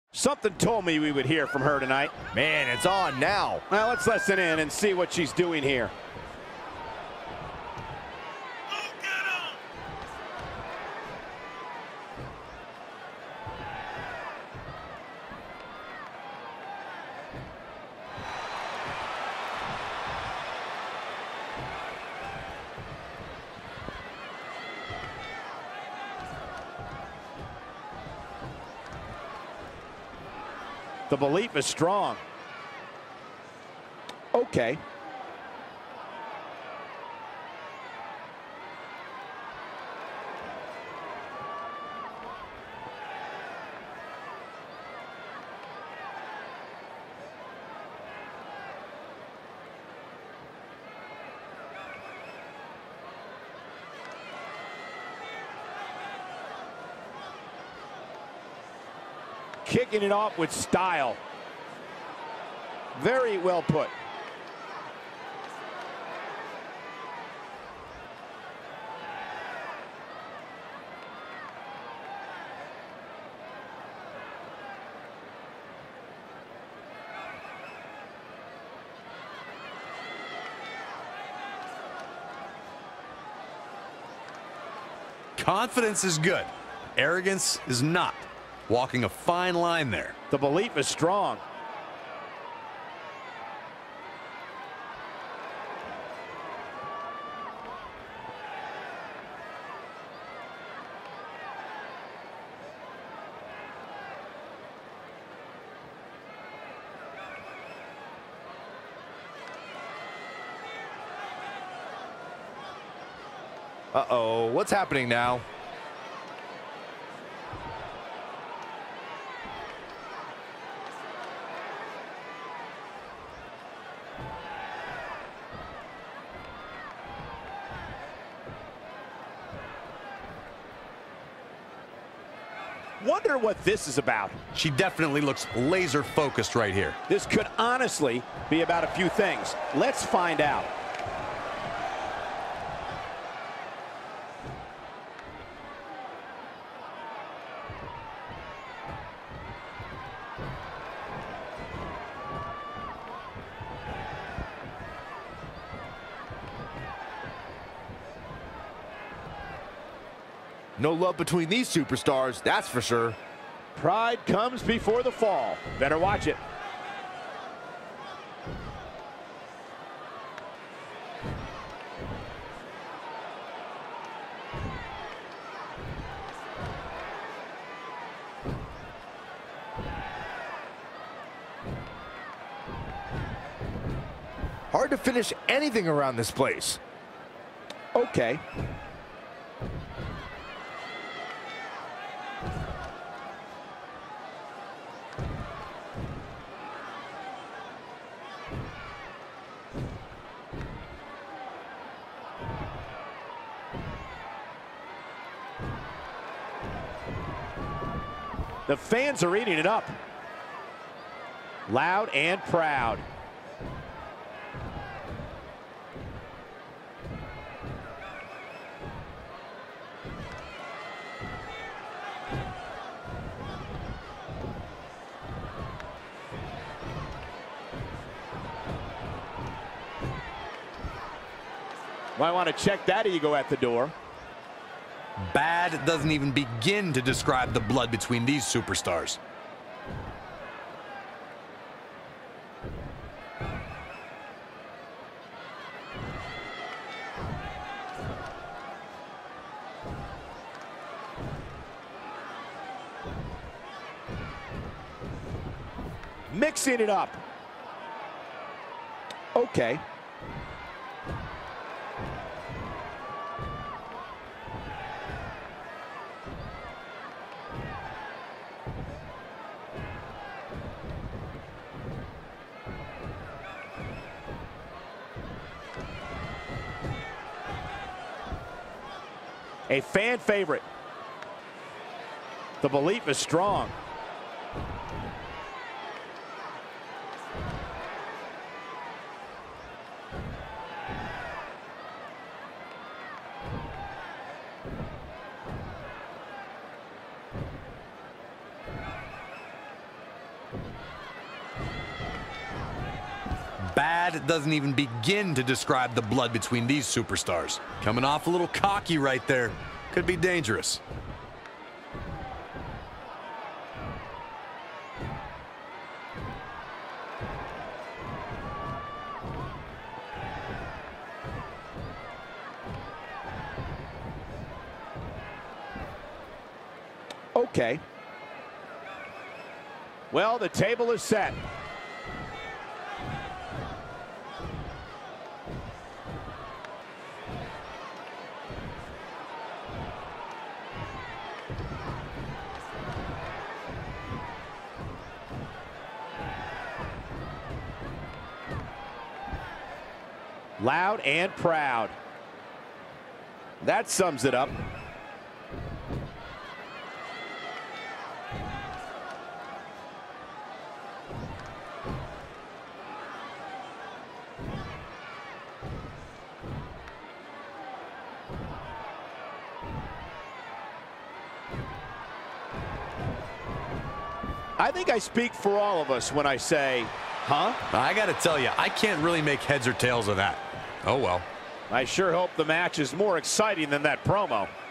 Something told me we would hear from her tonight. Man, it's on now. Well, let's listen in and see what she's doing here. The belief is strong. Okay. Kicking it off with style. Very well put. Confidence is good. Arrogance is not. Walking a fine line there. The belief is strong. Uh-oh, what's happening now? Wonder what this is about. She definitely looks laser focused right here. This could honestly be about a few things. Let's find out. No love between these superstars, that's for sure. Pride comes before the fall. Better watch it. Hard to finish anything around this place. Okay. The fans are eating it up. Loud and proud. Might want to check that ego at the door. Bad doesn't even begin to describe the blood between these superstars. Mixing it up. Okay. A fan favorite. The belief is strong. Bad doesn't even begin to describe the blood between these superstars. Coming off a little cocky right there. Could be dangerous. Okay. Well, the table is set. Loud and proud. That sums it up. I think I speak for all of us when I say, huh? I gotta tell you, I can't really make heads or tails of that. Oh well. I sure hope the match is more exciting than that promo.